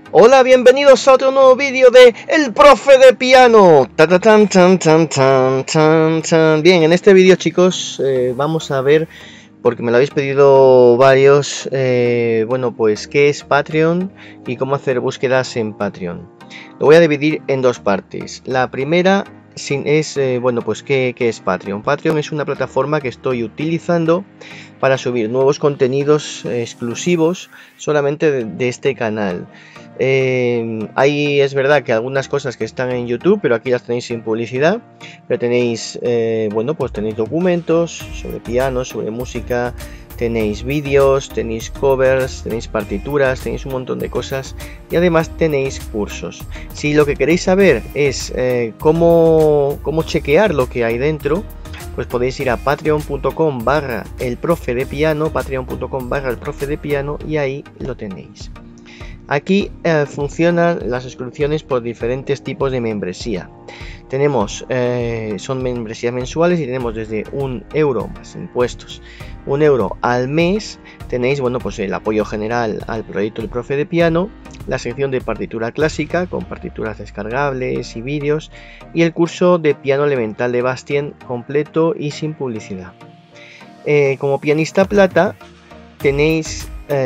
Hola, bienvenidos a otro nuevo vídeo de El Profe de Piano. Ta, ta, tan, tan, tan, tan, tan, tan. Bien, en este vídeo, chicos, vamos a ver, porque me lo habéis pedido varios, bueno, pues qué es Patreon y cómo hacer búsquedas en Patreon. Lo voy a dividir en dos partes. La primera es, bueno, pues ¿qué es Patreon? Patreon es una plataforma que estoy utilizando para subir nuevos contenidos exclusivos solamente de este canal. Ahí es verdad que algunas cosas que están en YouTube, pero aquí las tenéis sin publicidad. Pero tenéis, bueno, pues tenéis documentos sobre piano, sobre música, tenéis vídeos, tenéis covers, tenéis partituras, tenéis un montón de cosas y además tenéis cursos. Si lo que queréis saber es cómo chequear lo que hay dentro, pues podéis ir a patreon.com/elprofedepiano, patreon.com/elprofedepiano y ahí lo tenéis. Aquí funcionan las suscripciones por diferentes tipos de membresía. Tenemos, son membresías mensuales y tenemos desde 1 euro más impuestos, 1 euro al mes. Tenéis, bueno, pues el apoyo general al proyecto El Profe de Piano, la sección de partitura clásica con partituras descargables y vídeos y el curso de piano elemental de Bastien completo y sin publicidad. Como pianista plata tenéis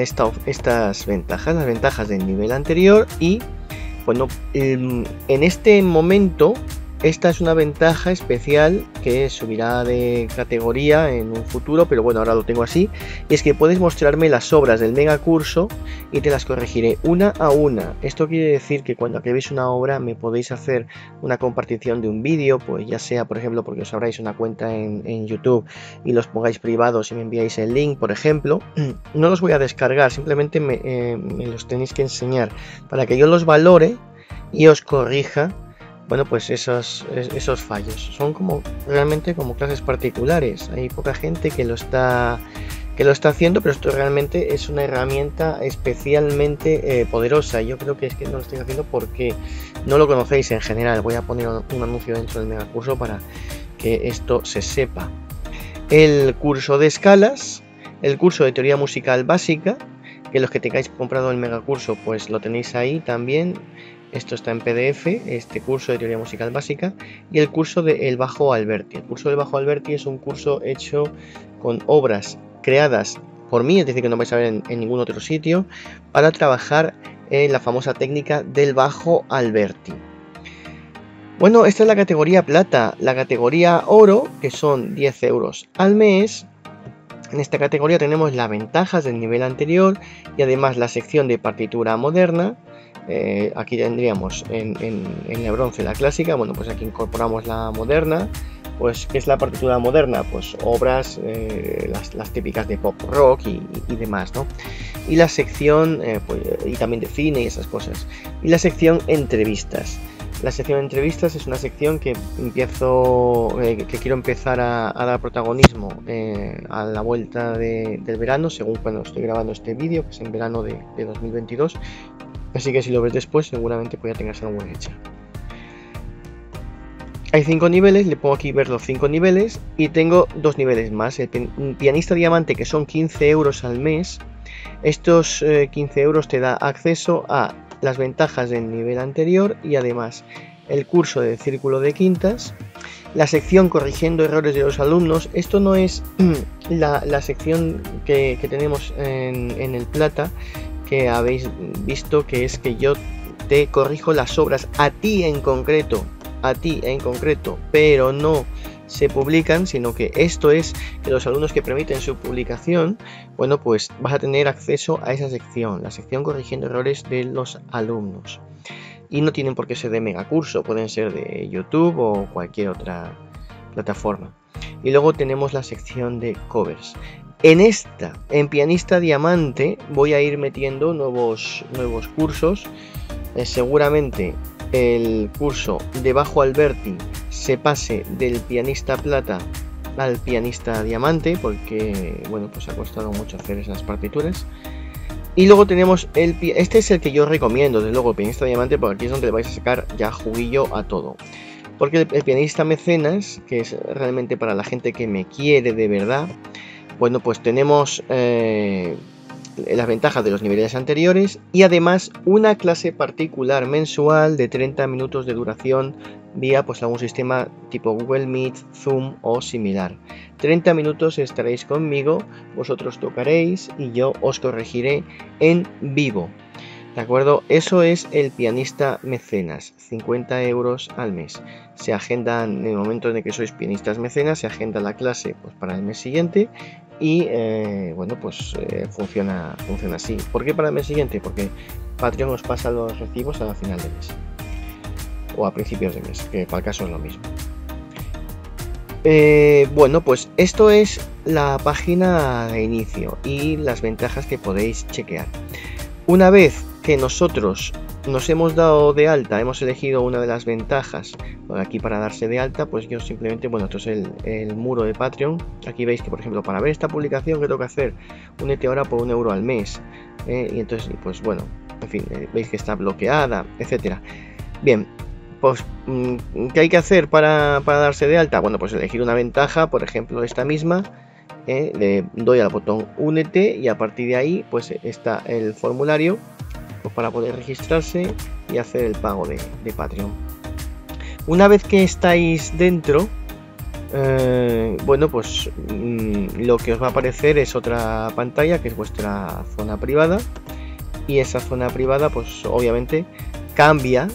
estas ventajas, las ventajas del nivel anterior y bueno, en este momento esta es una ventaja especial que subirá de categoría en un futuro, pero bueno, ahora lo tengo así, y es que puedes mostrarme las obras del mega curso y te las corregiré una a una. Esto quiere decir que cuando acabéis una obra me podéis hacer una compartición de un vídeo, pues ya sea por ejemplo porque os abráis una cuenta en YouTube y los pongáis privados y me enviáis el link, por ejemplo. No los voy a descargar, simplemente me los tenéis que enseñar para que yo los valore y os corrija, bueno, pues esos fallos. Son como realmente como clases particulares. Hay poca gente que lo está haciendo, pero esto realmente es una herramienta especialmente poderosa. Yo creo que es que no lo estoy haciendo porque no lo conocéis en general. Voy a poner un anuncio dentro del megacurso para que esto se sepa. El curso de escalas, el curso de teoría musical básica, que los que tengáis comprado el megacurso pues lo tenéis ahí también. Esto está en PDF, este curso de teoría musical básica, y el curso de El Bajo Alberti. El curso del Bajo Alberti es un curso hecho con obras creadas por mí, es decir, que no vais a ver en ningún otro sitio, para trabajar en la famosa técnica del Bajo Alberti. Bueno, esta es la categoría plata. La categoría oro, que son 10 euros al mes. En esta categoría tenemos las ventajas del nivel anterior y además la sección de partitura moderna. Aquí tendríamos en la bronce la clásica. Bueno, pues aquí incorporamos la moderna. Pues ¿qué es la partitura moderna? Pues obras, las típicas de pop rock y demás, ¿no? Y la sección, pues, y también de cine y esas cosas. Y la sección entrevistas. La sección de entrevistas es una sección que quiero empezar a dar protagonismo a la vuelta del verano, según cuando estoy grabando este vídeo, que es en verano de 2022. Así que si lo ves después, seguramente pues ya tengas alguna hecha. Hay 5 niveles, le pongo aquí ver los 5 niveles y tengo 2 niveles más. El pianista diamante, que son 15 euros al mes. Estos 15 euros te da acceso a las ventajas del nivel anterior y además el curso de círculo de quintas, la sección corrigiendo errores de los alumnos. Esto no es la sección que tenemos en el plata, que habéis visto, que es que yo te corrijo las obras a ti en concreto, pero no se publican, sino que esto es que los alumnos que permiten su publicación, bueno, pues vas a tener acceso a esa sección, la sección corrigiendo errores de los alumnos. Y no tienen por qué ser de megacurso, pueden ser de YouTube o cualquier otra plataforma. Y luego tenemos la sección de covers. En pianista diamante voy a ir metiendo nuevos cursos. Seguramente el curso de Bajo Alberti se pase del pianista plata al pianista diamante, porque bueno, pues ha costado mucho hacer esas partituras. Y luego tenemos este es el que yo recomiendo, desde luego, el pianista diamante, porque aquí es donde le vais a sacar ya juguillo a todo. Porque el pianista mecenas, que es realmente para la gente que me quiere de verdad, bueno, pues tenemos las ventajas de los niveles anteriores y además una clase particular mensual de 30 minutos de duración vía pues algún sistema tipo Google Meet, Zoom o similar. 30 minutos estaréis conmigo, vosotros tocaréis y yo os corregiré en vivo. ¿De acuerdo? Eso es el pianista mecenas, 50 euros al mes. Se agendan, en el momento en el que sois pianistas mecenas, se agenda la clase pues, para el mes siguiente y bueno, pues funciona así. ¿Por qué para el mes siguiente? Porque Patreon os pasa los recibos a final de mes o a principios de mes, que para el caso es lo mismo. Bueno, pues esto es la página de inicio y las ventajas que podéis chequear. Una vez que nosotros nos hemos dado de alta, hemos elegido una de las ventajas por aquí para darse de alta, pues yo simplemente, bueno, esto es el muro de Patreon. Aquí veis que, por ejemplo, para ver esta publicación, ¿qué tengo que hacer? Únete ahora por 1 euro al mes. Y entonces, pues bueno, en fin, veis que está bloqueada, etcétera. Bien, pues, ¿qué hay que hacer para darse de alta? Bueno, pues elegir una ventaja, por ejemplo, esta misma. Le doy al botón únete y a partir de ahí pues está el formulario pues, para poder registrarse y hacer el pago de Patreon. Una vez que estáis dentro, bueno, pues lo que os va a aparecer es otra pantalla que es vuestra zona privada y esa zona privada pues obviamente cambia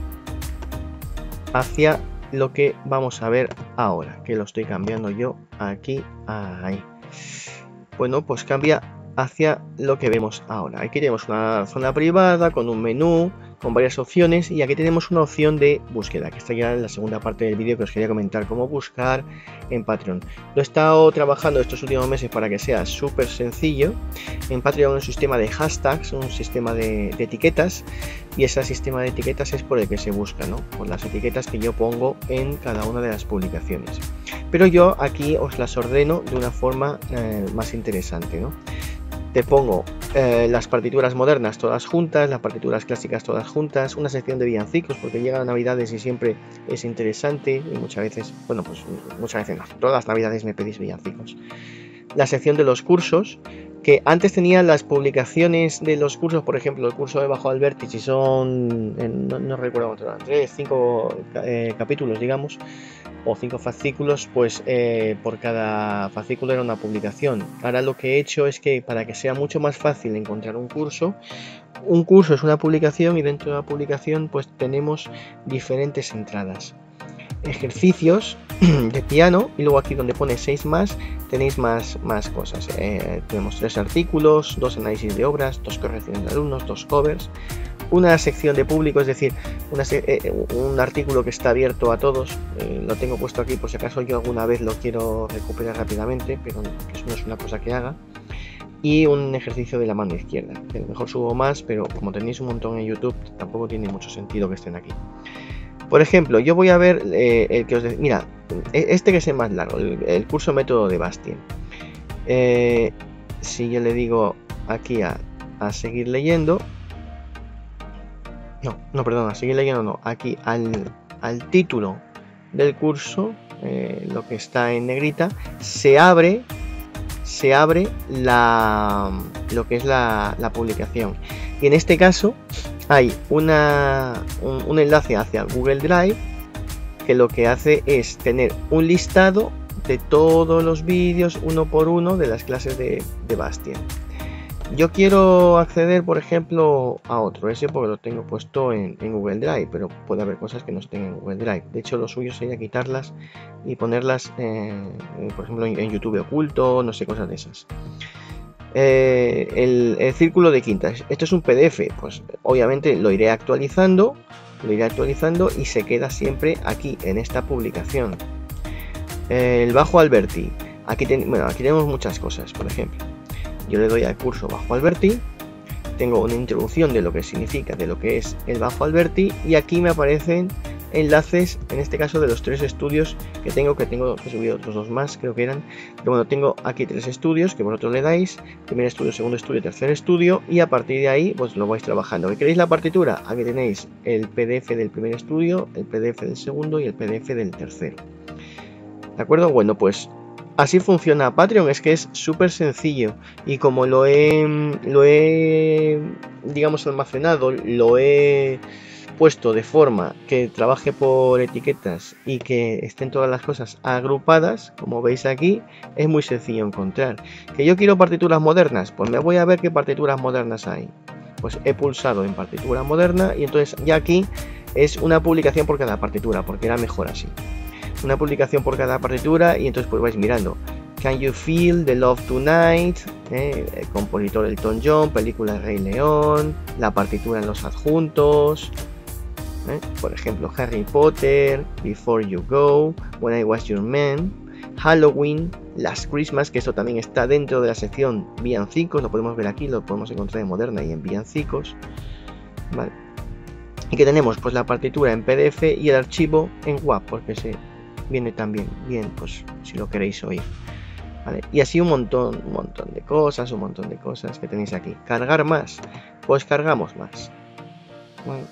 hacia lo que vamos a ver ahora, que lo estoy cambiando yo aquí, ahí. Bueno, pues cambia hacia lo que vemos ahora. Aquí tenemos una zona privada con un menú, con varias opciones y aquí tenemos una opción de búsqueda, que está ya en la segunda parte del vídeo que os quería comentar cómo buscar en Patreon. Lo he estado trabajando estos últimos meses para que sea súper sencillo. En Patreon un sistema de hashtags, un sistema de etiquetas y ese sistema de etiquetas es por el que se busca, ¿no? Por las etiquetas que yo pongo en cada una de las publicaciones. Pero yo aquí os las ordeno de una forma más interesante, ¿no? Te pongo las partituras modernas todas juntas, las partituras clásicas todas juntas, una sección de villancicos porque llegan navidades y siempre es interesante y muchas veces, bueno, pues muchas veces no, todas las navidades me pedís villancicos. La sección de los cursos, que antes tenía las publicaciones de los cursos, por ejemplo, el curso de Bajo Alberti, si son, no recuerdo cuánto eran, 3, 5 capítulos, digamos, o 5 fascículos, pues por cada fascículo era una publicación. Ahora lo que he hecho es que para que sea mucho más fácil encontrar un curso es una publicación y dentro de la publicación pues tenemos diferentes entradas. Ejercicios de piano y luego aquí donde pone 6 más tenéis más cosas. Tenemos 3 artículos, 2 análisis de obras, 2 correcciones de alumnos, 2 covers, una sección de público, es decir, un artículo que está abierto a todos. Lo tengo puesto aquí por si acaso yo alguna vez lo quiero recuperar rápidamente, pero eso no es una cosa que haga. Y un ejercicio de la mano izquierda, que a lo mejor subo más, pero como tenéis un montón en YouTube tampoco tiene mucho sentido que estén aquí. Por ejemplo, yo voy a ver el que os decía. Mira, este que es el más largo, el curso método de Bastien. Si yo le digo aquí a seguir leyendo. No, perdón, a seguir leyendo no. Aquí al título del curso, lo que está en negrita, se abre lo que es la publicación. Y en este caso hay un enlace hacia Google Drive que lo que hace es tener un listado de todos los vídeos uno por uno de las clases de Bastien. Yo quiero acceder, por ejemplo, a otro, ese porque lo tengo puesto en Google Drive, pero puede haber cosas que no estén en Google Drive. De hecho, lo suyo sería quitarlas y ponerlas, por ejemplo, en YouTube oculto, no sé, cosas de esas. El círculo de quintas, esto es un PDF, pues obviamente lo iré actualizando y se queda siempre aquí en esta publicación. El Bajo Alberti, aquí tenemos muchas cosas. Por ejemplo, yo le doy al curso Bajo Alberti, tengo una introducción de lo que significa, de lo que es el Bajo Alberti, y aquí me aparecen enlaces, en este caso de los 3 estudios que tengo que subir otros 2 más, creo que eran, pero bueno, tengo aquí 3 estudios que vosotros le dais, primer estudio, segundo estudio, tercer estudio, y a partir de ahí pues lo vais trabajando. ¿Que queréis la partitura? Aquí tenéis el PDF del primer estudio, el PDF del segundo y el PDF del tercero. ¿De acuerdo? Bueno, pues así funciona Patreon, es que es súper sencillo. Y como lo he, digamos, almacenado, lo he puesto de forma que trabaje por etiquetas y que estén todas las cosas agrupadas, como veis aquí, es muy sencillo encontrar. Que yo quiero partituras modernas, pues me voy a ver qué partituras modernas hay. Pues he pulsado en partitura moderna y entonces ya aquí es una publicación por cada partitura, porque era mejor así. Una publicación por cada partitura y entonces pues vais mirando. Can You Feel the Love Tonight, el compositor Elton John, película Rey León, la partitura en los adjuntos, por ejemplo Harry Potter, Before You Go, When I Was Your Man, Halloween, Last Christmas, que esto también está dentro de la sección villancicos, lo podemos ver aquí, lo podemos encontrar en Moderna y en villancicos, ¿vale? Y que tenemos pues la partitura en PDF y el archivo en WAV, porque se viene también bien, pues si lo queréis oír, ¿vale? Y así un montón de cosas, que tenéis aquí. Cargar más, pues cargamos más, ¿vale?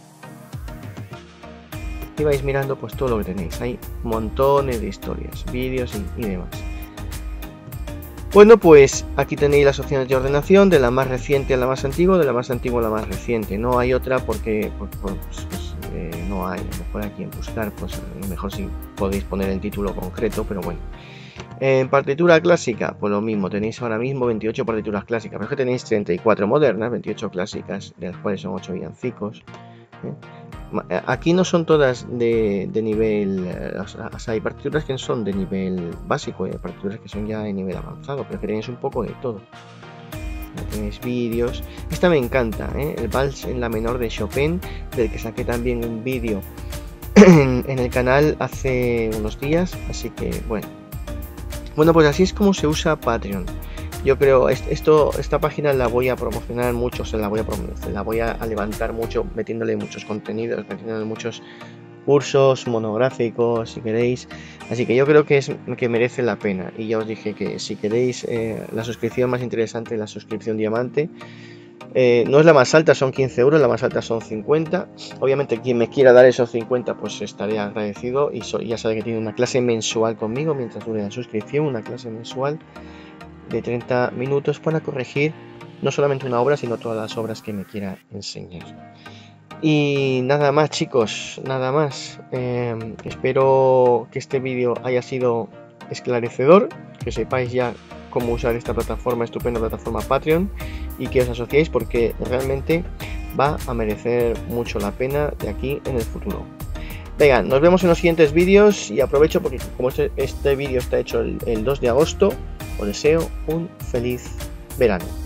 Y vais mirando pues todo lo que tenéis, hay montones de historias, vídeos y demás. Bueno, pues aquí tenéis las opciones de ordenación, de la más reciente a la más antigua, de la más antigua a la más reciente. No hay otra porque no hay. A lo mejor aquí en buscar, pues a lo mejor sí podéis poner el título concreto, pero bueno. En partitura clásica, pues lo mismo, tenéis ahora mismo 28 partituras clásicas, pero es que tenéis 34 modernas, 28 clásicas, de las cuales son 8 villancicos. Aquí no son todas de nivel, o sea, hay partituras que son de nivel básico, hay partituras que son ya de nivel avanzado, pero que tenéis un poco de todo. Tenéis vídeos. Esta me encanta, el Vals en la menor de Chopin, del que saqué también un vídeo en el canal hace unos días, así que bueno. Bueno, pues así es como se usa Patreon. Yo creo, esta página la voy a promocionar mucho, la voy a levantar mucho, metiéndole muchos contenidos, metiéndole muchos cursos, monográficos, si queréis. Así que yo creo que merece la pena. Y ya os dije que si queréis la suscripción más interesante, la suscripción diamante, no es la más alta, son 15 euros, la más alta son 50. Obviamente quien me quiera dar esos 50 pues estaré agradecido, y ya sabe que tiene una clase mensual conmigo mientras dure la suscripción, una clase mensual de 30 minutos para corregir no solamente una obra, sino todas las obras que me quiera enseñar. Y nada más, chicos, nada más. Espero que este vídeo haya sido esclarecedor, que sepáis ya cómo usar esta plataforma, estupenda plataforma Patreon, y que os asociéis porque realmente va a merecer mucho la pena de aquí en el futuro. Venga, nos vemos en los siguientes vídeos, y aprovecho porque como este vídeo está hecho el 2 de agosto, os deseo un feliz verano.